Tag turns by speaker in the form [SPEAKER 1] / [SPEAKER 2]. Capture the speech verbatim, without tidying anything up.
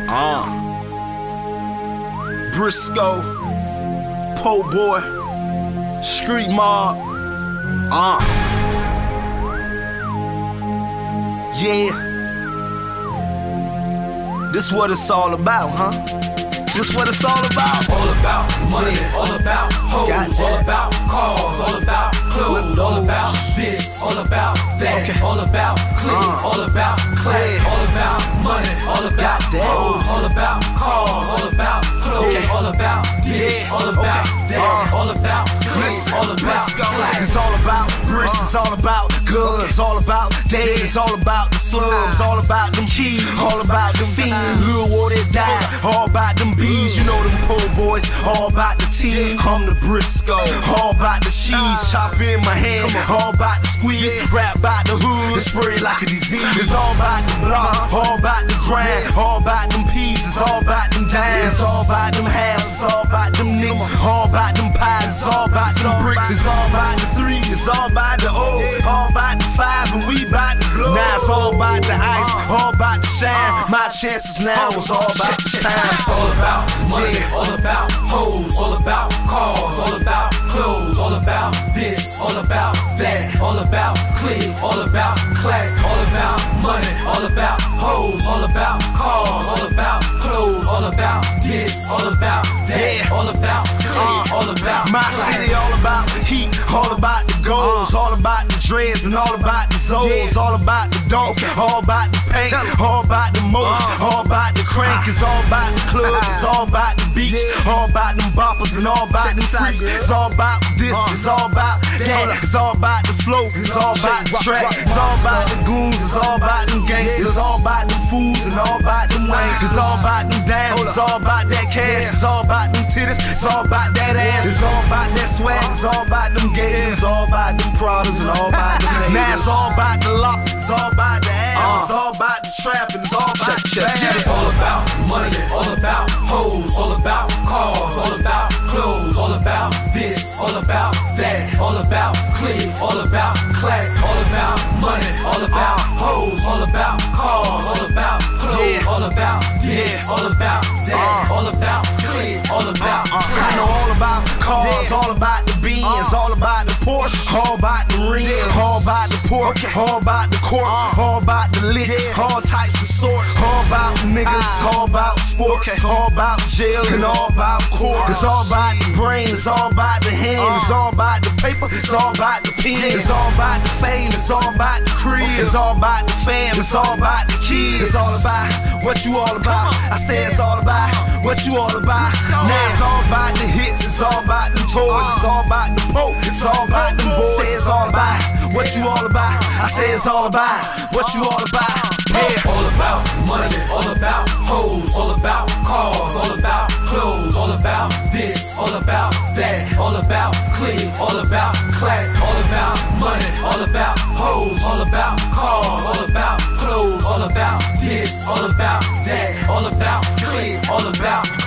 [SPEAKER 1] Uh. Briscoe, Po Boy, Street Mob. Uh. Yeah. This what it's all about, huh? This what it's all about.
[SPEAKER 2] All about money, all about hoes, all about cars, all about clothes, all about this, all about that, okay. All about click, uh, all about clack, yeah. All about money, all about hoes, all about cars, all about clothes, okay. All about this, yeah. All about okay. that, uh, all about click, all about clack.
[SPEAKER 1] It's all about bricks, it's all about guns, all about days, it's all about the slums, all about them keys, all about them fiends, Lil Water died, all about them beats. You know them po boys, all about the team. I'm the Briscoe, all about the cheese. Chop in my hand, all about the squeeze. Rap about the hood, spread like a disease. It's all about the block, all about the grind, all about them peas. It's all about them dimes, it's all about them halves. It's all about them niggas, all about them pies. It's all about them bricks. It's all about the three, it's all about the O, all about the five, and we about the blow. Now it's all about the ice, all about the shine. My chances now is all about the time.
[SPEAKER 2] It's all about money, all about hoes, all about cars, all about clothes, all about this, all about that, all about click, all about clack, all about money, all about hoes, all about cars, all about clothes, all about this, all about that, all about click, all about
[SPEAKER 1] my city, all about heat, all about the goals, all about the dreads and all about the zones, all about the dope, all about the paint, all about the moat, all about the crank, it's all about the club, it's all about the beach, all about them boppers and all about them freaks. It's all about this, it's all about that, it's all about the flow, it's all about the track, it's all about the goons, it's all about them gangsters, it's all about them fools and all about them wanks, it's all about them dimes, it's all about that cash, it's all about them titties, it's all about that ass, it's all about that swag, it's all about them gators, it's all about them Pradas and all about them haters. Now it's all about the locks, it's all about the ass, it's all about the trap, and it's all about the bad.
[SPEAKER 2] It's all about money, all about hoes, all about cars, all about clothes, all about this, all about that, all about click, all about clack, all about money, all about hoes, all about cars, all about clothes, all about this, all about that, all about click, all about clack.
[SPEAKER 1] I know all about cars, all about the Benz, all about the Porsche, all about the rims, all about the pork, all about the corpse, all about the licks, all types of sorts, all about niggas, all about sports, all about jail and all about court. It's all about the brain, it's all about the hand, it's all about the paper, it's all about the pen, it's all about the fame, it's all about the crib, it's all about the fam, it's all about the kids. It's all about what you all about. I say it's all about what you all about. Now it's all about the hits, it's all about them toys, it's all about the poke, it's all about them boys. Say it's all about what you all about. I say it's all about what you all about. Yeah.
[SPEAKER 2] All about money, all about hoes, all about cars, all about clothes, all about this, all about that, all about click, all about clack, all about money, all about hoes, all about cars, all about clothes, all about this, all about that, all about click, all about